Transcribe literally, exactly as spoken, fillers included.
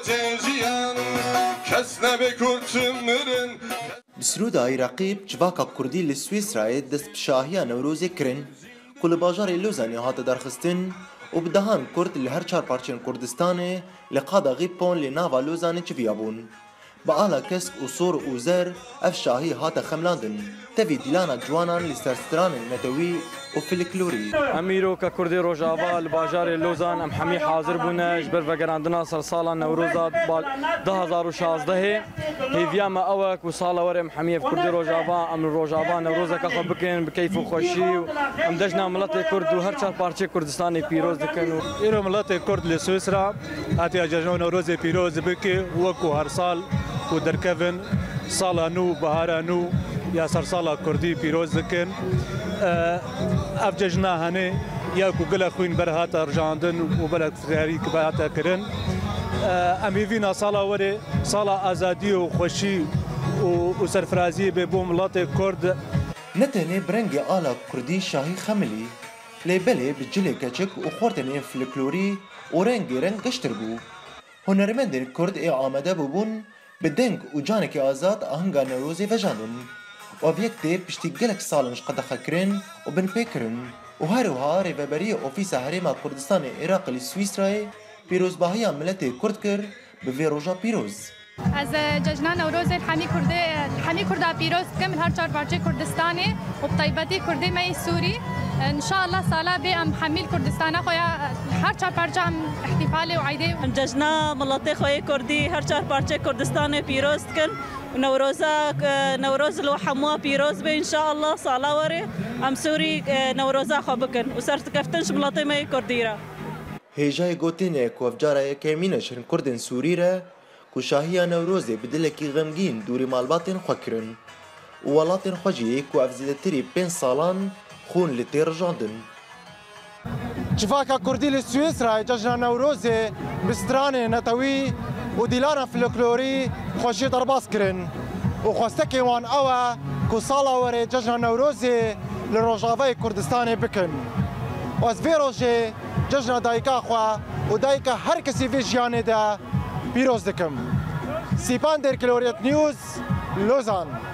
بسرود عراقی جواکا کردی لسویسرا دست بشاهی نوروزی کرن کل باجار لوزانی هات درخستن و بدهان کرد لهر چار پارچن کردستان لقادا غیبون لناوا لوزانی چویابون با آلا کسک و صور و زر اف شاهی هات خملاندن تفي ديلانا جوانان لسترستران النتوي وفلكلوري اميرو ككردي روجافا الباجار اللوزان ام حمي حاضر بونا جبر فقر عندنا صلصالا نوروزات ده هزار وشازده هيفيا ما اوك وصاله ورم حميه في كردي روجافا ام روجافا نوروزا كخو بكن بكيف خوشي ام دجنا ملت كرد وهر چار بارچه كردستاني بيروز دكنو ايرو ملت كرد لسويسرا اتي جاجون نوروزي بيروز بكي وكو هر سال ودركفن صاله نو بهارا نو يا سرسالة كردي بيروز دكن اف ججنا هني يا كوغلا خوين برهاتا رجاندن وبلد خياري كباتا كرن امي فينا صاله وري صاله ازادي وخوشي وسرفرازي ببو ملات كرد نتني برنجي آلا كردي شاهي خملي ليبلي بجلي كاتشك وخورتني فلكلوري ورنجي رنج قشتربو هنرمندن كرد اي عامده ببون بدنگ و جانك آزاد اهنگا نوروزي فجاندن وفيكتي بشتي قلق سالنش قد خكرن وبن بيكرن وهاروها ريفابرية أوفيسا هريما كردستان العراق لسويسرا بيروز باهيا ملتي كردكر بفيروجا بيروز از جشن نوروز الحمی کرده الحمی کرده پیروز کم هر چهار پارچه کردستانی و بطیبتی کرده می سوری ان شاء الله سالا به ام حمیل کردستان خویا هر چهار پارچه ام احتفال و عیده جشن ملت خوی کردی هر چهار پارچه کردستان پیروز کن نوروزا نوروز لو حموا پیروز به ان شاء الله سالا وری ام سوری نوروزا خو بکن و سرت کفتنش ملت می کردی را هجای گوتینه کوفجارا کمینه شرن کردن سوری را كشاهية نوروزي بدلكي غمجين دوري مالباتن خكرن وولاتن خجي كو افزيدتري بين صالان خون لتير جاندن جفاكا كردي لسويسرا ججنا نوروزي بستراني نتوي وديلانا فلكلوري خوشي درباس كرن وخوستكي وان اوا كو صالا وري ججنا نوروزي لروجافي كردستاني بكن وازفيروجي ججنا دايكا خوا ودايكا هر كسي في جياني دا بيروز دكم سيبان دير كلوريت نيوز لوزان